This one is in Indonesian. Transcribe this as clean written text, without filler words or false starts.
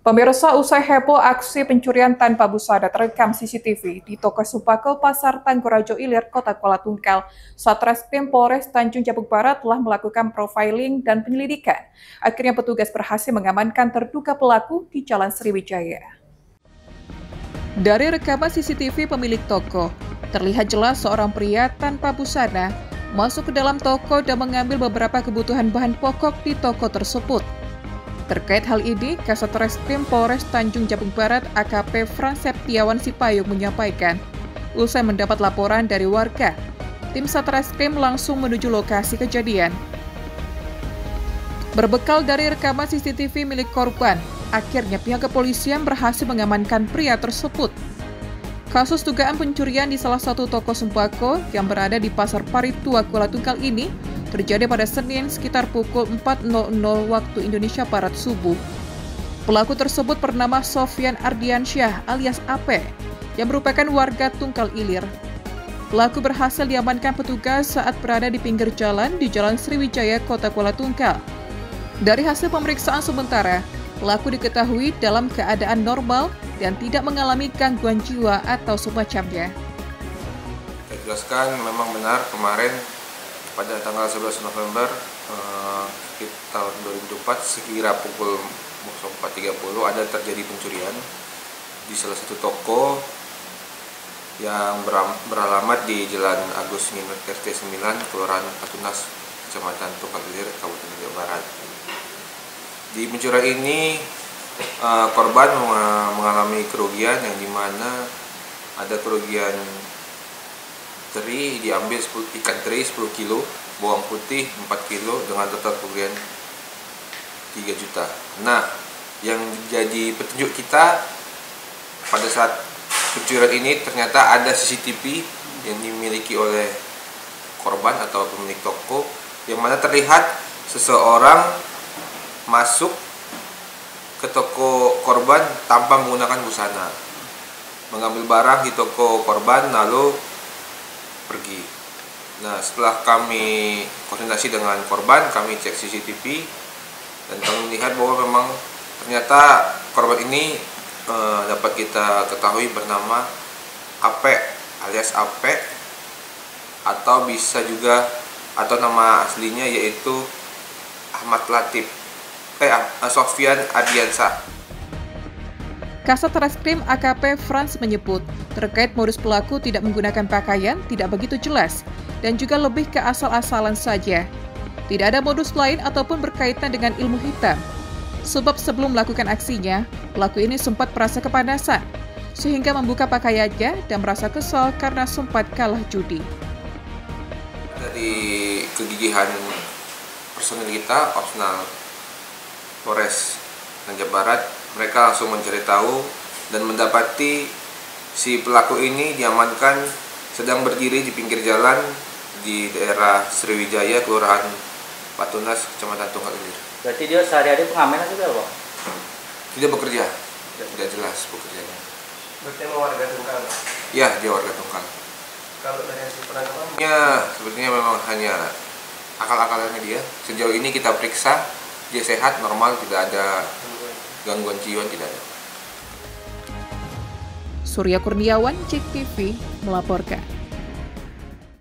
Pemirsa, usai heboh aksi pencurian tanpa busana terekam CCTV di toko Sumpako Pasar Tanggorajo Ilir, Kota Kuala Tungkal, Satreskrim Polres Tanjung Jabung Barat telah melakukan profiling dan penyelidikan. Akhirnya petugas berhasil mengamankan terduga pelaku di Jalan Sriwijaya. Dari rekaman CCTV pemilik toko, terlihat jelas seorang pria tanpa busana masuk ke dalam toko dan mengambil beberapa kebutuhan bahan pokok di toko tersebut. Terkait hal ini, Kasat Reskrim Polres Tanjung Jabung Barat AKP Frans Septiawan Sipayung menyampaikan, usai mendapat laporan dari warga, tim Satreskrim langsung menuju lokasi kejadian. Berbekal dari rekaman CCTV milik korban, akhirnya pihak kepolisian berhasil mengamankan pria tersebut. Kasus dugaan pencurian di salah satu toko sembako yang berada di Pasar Paritua, Kuala Tungkal ini terjadi pada Senin sekitar pukul 4.00 waktu Indonesia Barat subuh. Pelaku tersebut bernama Sofyan Ardiansyah alias Ape, yang merupakan warga Tungkal Ilir. Pelaku berhasil diamankan petugas saat berada di pinggir jalan di Jalan Sriwijaya, Kota Kuala Tungkal. Dari hasil pemeriksaan sementara, pelaku diketahui dalam keadaan normal dan tidak mengalami gangguan jiwa atau semacamnya. Saya jelaskan memang benar kemarin pada tanggal 11 November tahun 2024 sekira pukul 4.30 ada terjadi pencurian di salah satu toko yang beralamat di Jalan Agus Nginut RT 9 Kelurahan Patunas, Kecamatan Tungkal Ilir, Kabupaten Jawa Barat. Di pencurian ini korban mengalami kerugian yang dimana ada kerugian teri diambil ikan teri 10 kilo, bawang putih 4 kilo dengan total kerugian 3 juta. Nah, yang jadi petunjuk kita pada saat pencurian ini ternyata ada CCTV yang dimiliki oleh korban atau pemilik toko yang mana terlihat seseorang masuk ke toko korban tanpa menggunakan busana, mengambil barang di toko korban lalu pergi. Nah, setelah kami koordinasi dengan korban, kami cek CCTV dan kami melihat bahwa memang ternyata korban ini dapat kita ketahui bernama Ape alias Ape, atau bisa juga atau nama aslinya yaitu Ahmad Latif Sofyan Ardiansyah. Kasat Reskrim AKP Frans menyebut, terkait modus pelaku tidak menggunakan pakaian tidak begitu jelas dan juga lebih ke asal-asalan saja. Tidak ada modus lain ataupun berkaitan dengan ilmu hitam. Sebab sebelum melakukan aksinya, pelaku ini sempat merasa kepanasan, sehingga membuka pakaiannya dan merasa kesal karena sempat kalah judi. Dari kegigihan personil kita, opsional Polres Tanjung Barat, mereka langsung mencari tahu dan mendapati si pelaku ini diamankan sedang berdiri di pinggir jalan di daerah Sriwijaya, Kelurahan Patunas, Kecamatan Tungkal Ilir. Berarti dia sehari-hari pengamen juga, Pak? Tidak bekerja, tidak jelas bekerjanya. Berarti memang warga Tungkal? Ya, dia warga Tungkal. Kalau dari hasil penangkapan? Ya, sebetulnya memang hanya akal-akalannya dia. Sejauh ini kita periksa, dia sehat, normal, tidak ada gangguan jiwa, tidak ada. Surya Kurniawan, JEK TV melaporkan.